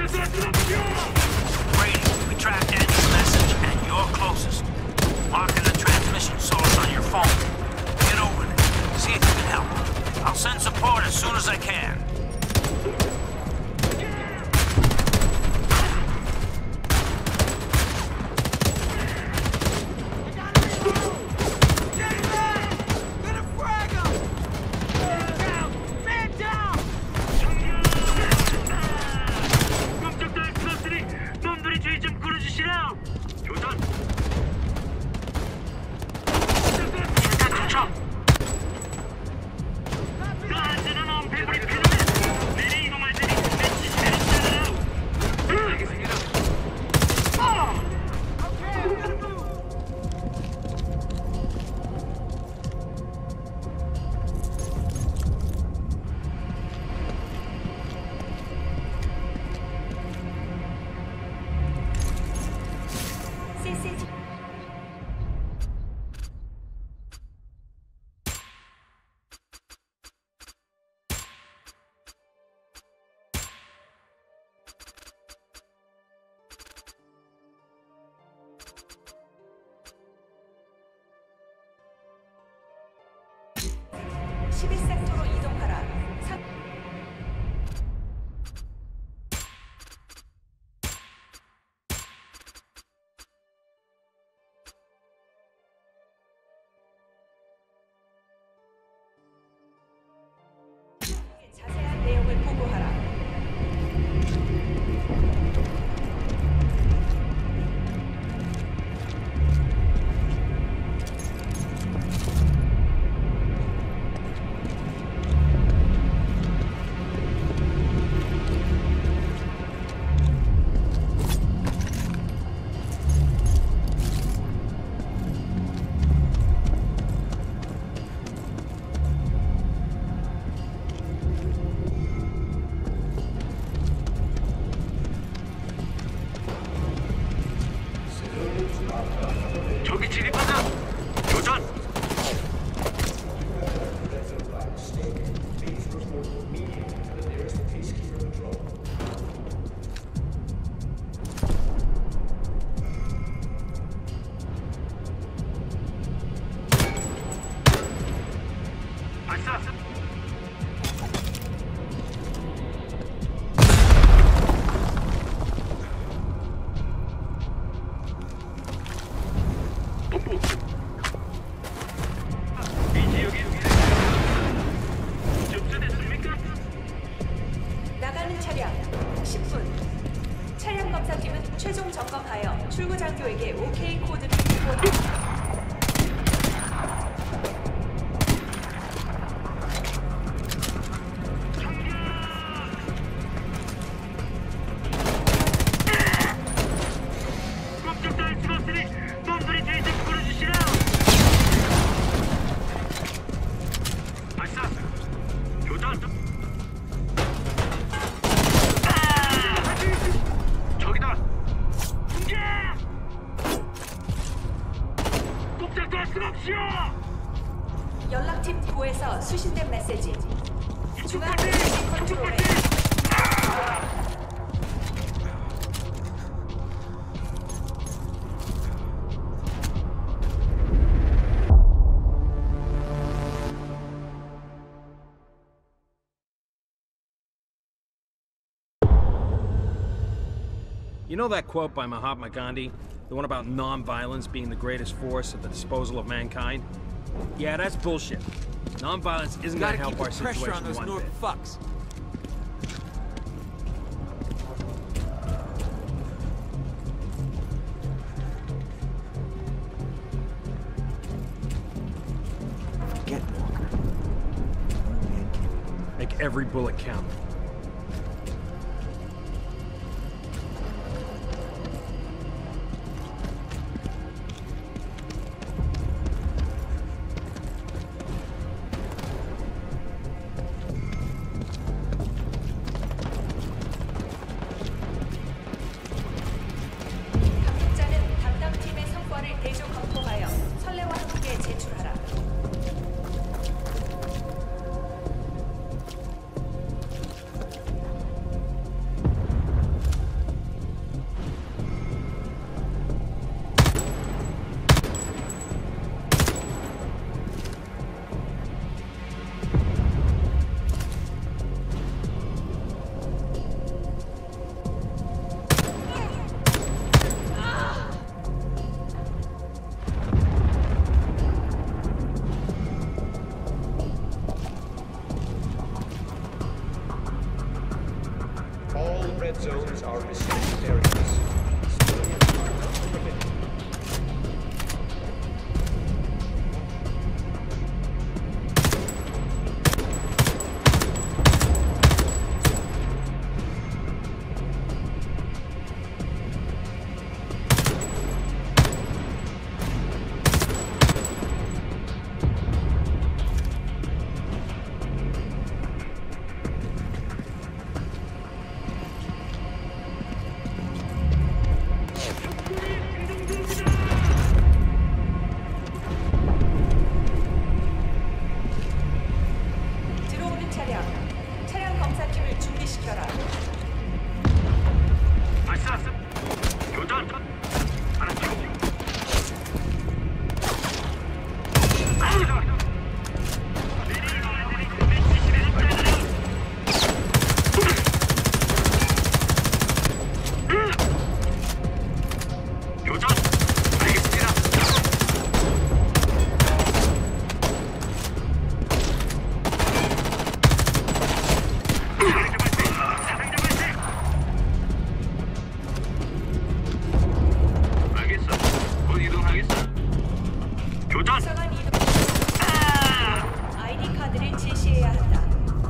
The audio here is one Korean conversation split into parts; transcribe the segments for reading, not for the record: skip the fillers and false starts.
Brady, we tracked Andy's message and you're closest. Marking the transmission source on your phone. Get over there. See if you can help. I'll send support as soon as I can. (11섹터로) 이동하라. 자세한 내용을 보고하라. 저기 진입하자! 교전! 발사! 본부! 이 지역이 접수됐습니까? 나가는 차량 10분. 차량 검사팀은 최종 점검하여 출구 장교에게 OK 코드를 제공합니다. 꼼짝도 수가 없으니 놈들이 뒤에 좀 끌어주시라! 발사! 교전! 저기다! 공개! 꼼짝도 할 수가 없시오! 연락팀 9에서 수신된 메시지. 중앙 이쪽까지! 컨트롤에 이쪽까지! You know that quote by Mahatma Gandhi? The one about non-violence being the greatest force at the disposal of mankind? Yeah, that's bullshit. Non-violence isn't gonna help our situation on those one North bit. fucks. Get Walker. Make every bullet count. 감독자는 담당 팀의 성과를 대조 검토하여 선례와 함께 제출하라. towards our vicinity areas. 차량 검사팀을 준비시켜라. 말씀하세요. 교전. 알았죠. 교전. 알겠습니다. 부서간 이동. 아이디 카드를 제시해야 한다.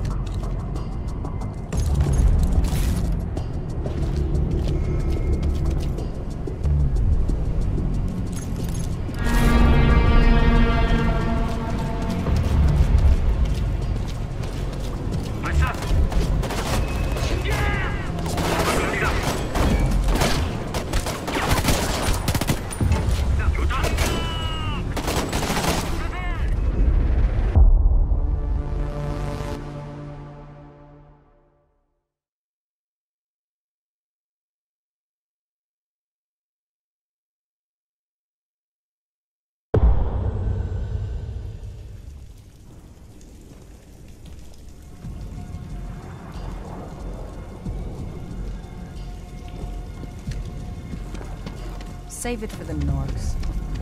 Save it for the Norks.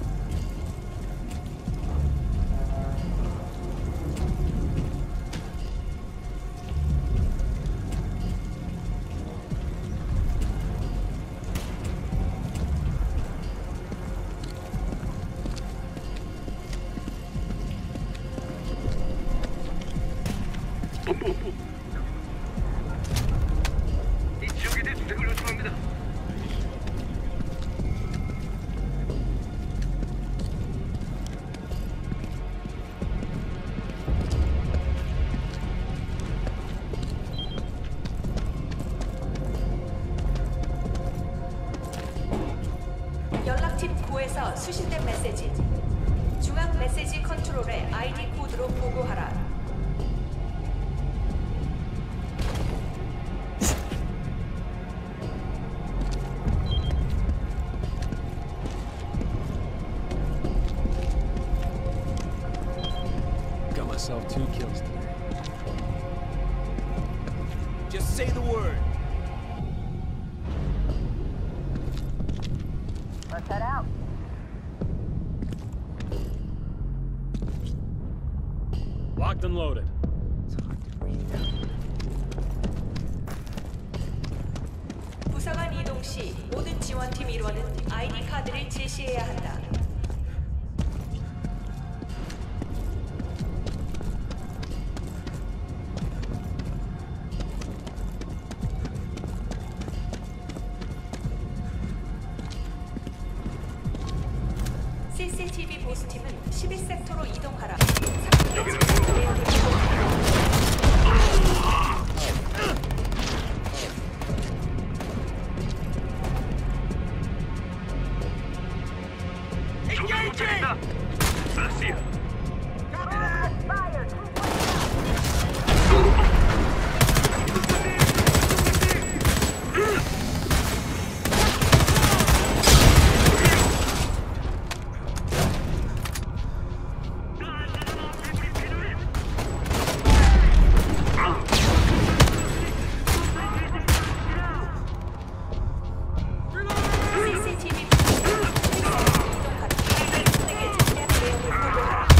이 지역에 대해 수색을 요청합니다. 연락팀 9에서 수신된 메시지. 중앙 메시지 컨트롤에 아이디 코드로 보고하라. Got myself 2 kills today. Just say the word. Let's head out. Locked and loaded. 부서간 이동 시 모든 지원팀 일원은 아이디 카드를 제시해야 한다. CCTV 보수팀은 11섹터로 이동하라. CCTV 이동하라. 내게 제대한 내용을 보고하라.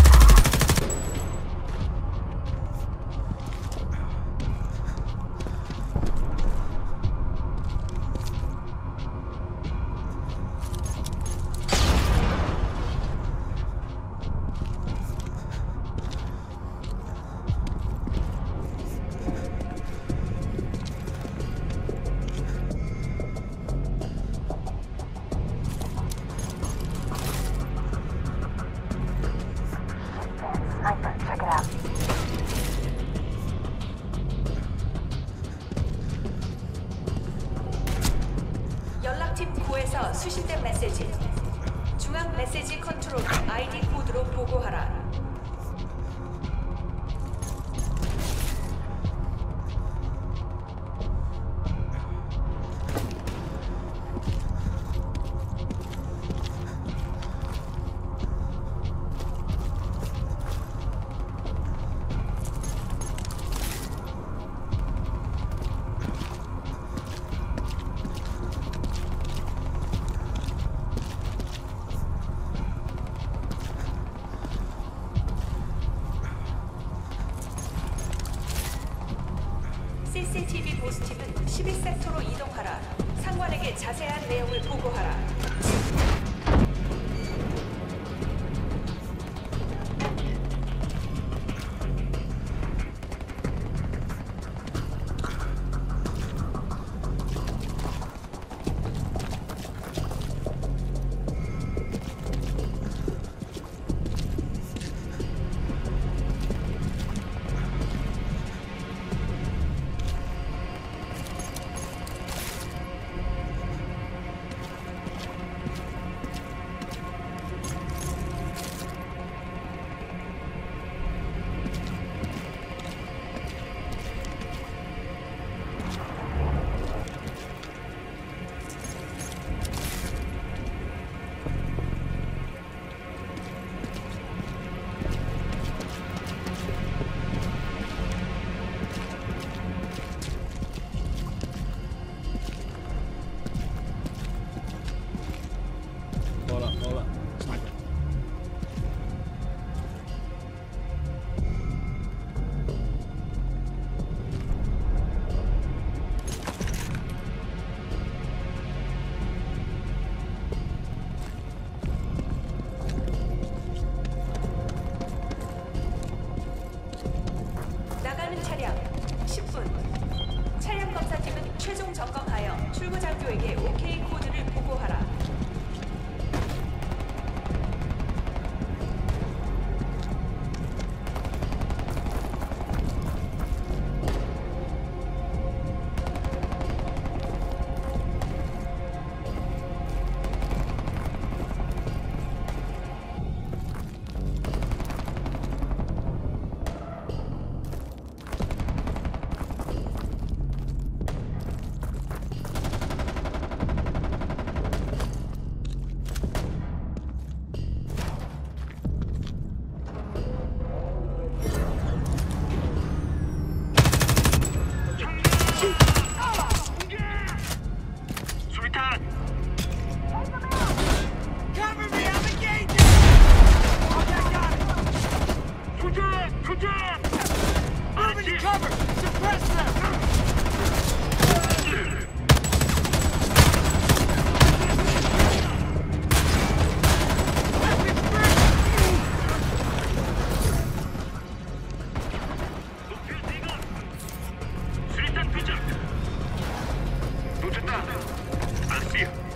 통해서 수신된 메시지. 중앙 메시지 컨트롤 아이디 코드로 보고하라. CCTV 보스팀은 11섹터로 이동하라. 상관에게 자세한 내용을 보고하라. Hold up. 나가는 차량 10분. 차량 검사팀은 최종 점검하여 출구 장교에게 OK 코드를 보고하라. I'll see you.